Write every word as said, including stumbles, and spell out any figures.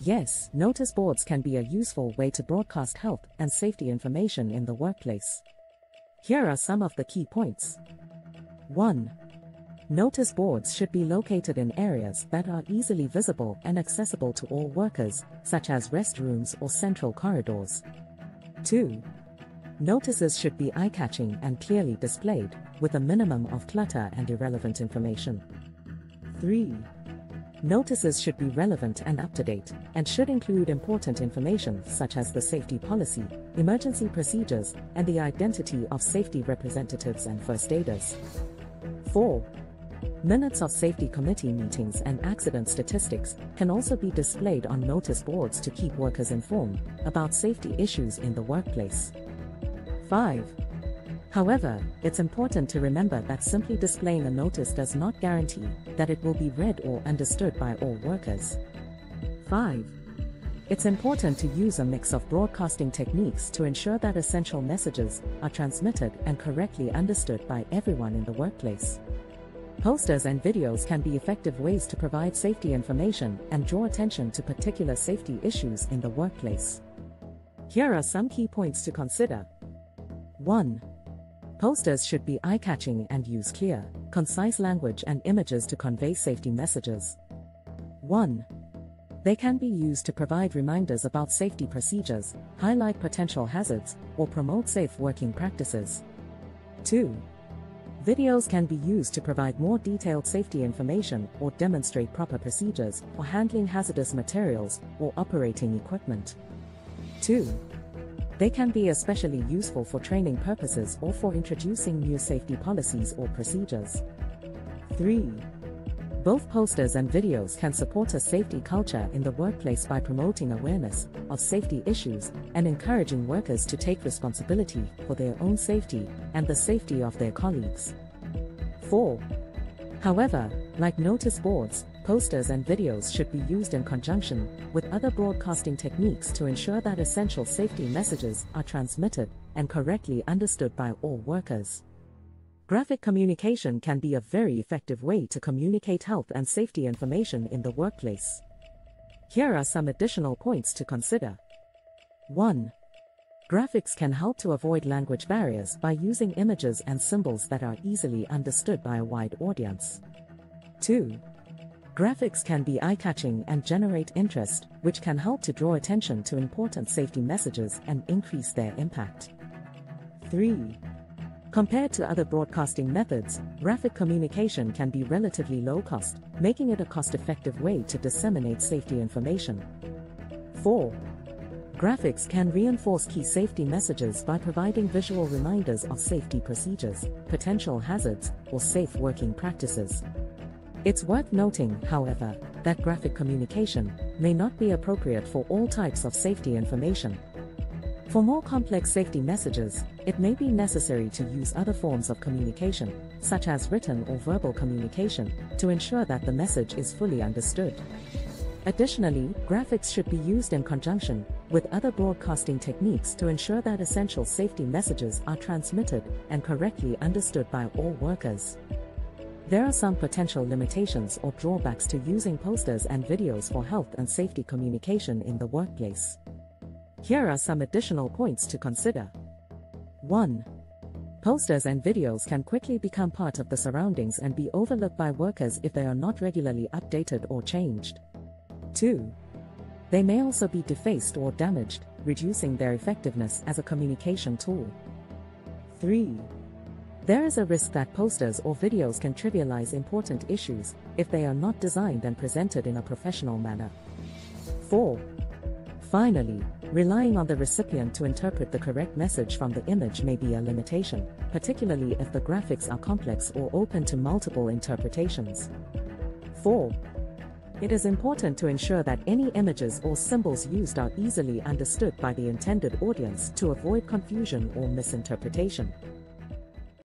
Yes, notice boards can be a useful way to broadcast health and safety information in the workplace. Here are some of the key points. one. Notice boards should be located in areas that are easily visible and accessible to all workers, such as restrooms or central corridors. two. Notices should be eye-catching and clearly displayed, with a minimum of clutter and irrelevant information. three. Notices should be relevant and up-to-date, and should include important information such as the safety policy, emergency procedures, and the identity of safety representatives and first aiders. four. Minutes of safety committee meetings and accident statistics can also be displayed on notice boards to keep workers informed about safety issues in the workplace. five. However, it's important to remember that simply displaying a notice does not guarantee that it will be read or understood by all workers. five. It's important to use a mix of broadcasting techniques to ensure that essential messages are transmitted and correctly understood by everyone in the workplace. Posters and videos can be effective ways to provide safety information and draw attention to particular safety issues in the workplace. Here are some key points to consider. one. Posters should be eye-catching and use clear, concise language and images to convey safety messages. one. They can be used to provide reminders about safety procedures, highlight potential hazards, or promote safe working practices. two. Videos can be used to provide more detailed safety information or demonstrate proper procedures for handling hazardous materials or operating equipment. two. They can be especially useful for training purposes or for introducing new safety policies or procedures. three. Both posters and videos can support a safety culture in the workplace by promoting awareness of safety issues and encouraging workers to take responsibility for their own safety and the safety of their colleagues. four. However, like notice boards, posters and videos should be used in conjunction with other broadcasting techniques to ensure that essential safety messages are transmitted and correctly understood by all workers. Graphic communication can be a very effective way to communicate health and safety information in the workplace. Here are some additional points to consider. one. Graphics can help to avoid language barriers by using images and symbols that are easily understood by a wide audience. two. Graphics can be eye-catching and generate interest, which can help to draw attention to important safety messages and increase their impact. three. Compared to other broadcasting methods, graphic communication can be relatively low cost, making it a cost-effective way to disseminate safety information. four. Graphics can reinforce key safety messages by providing visual reminders of safety procedures, potential hazards, or safe working practices. It's worth noting, however, that graphic communication may not be appropriate for all types of safety information. For more complex safety messages, it may be necessary to use other forms of communication, such as written or verbal communication, to ensure that the message is fully understood. Additionally, graphics should be used in conjunction with other broadcasting techniques to ensure that essential safety messages are transmitted and correctly understood by all workers. There are some potential limitations or drawbacks to using posters and videos for health and safety communication in the workplace. Here are some additional points to consider. one. Posters and videos can quickly become part of the surroundings and be overlooked by workers if they are not regularly updated or changed. two. They may also be defaced or damaged, reducing their effectiveness as a communication tool. three. There is a risk that posters or videos can trivialize important issues if they are not designed and presented in a professional manner. four. Finally, relying on the recipient to interpret the correct message from the image may be a limitation, particularly if the graphics are complex or open to multiple interpretations. four. It is important to ensure that any images or symbols used are easily understood by the intended audience to avoid confusion or misinterpretation.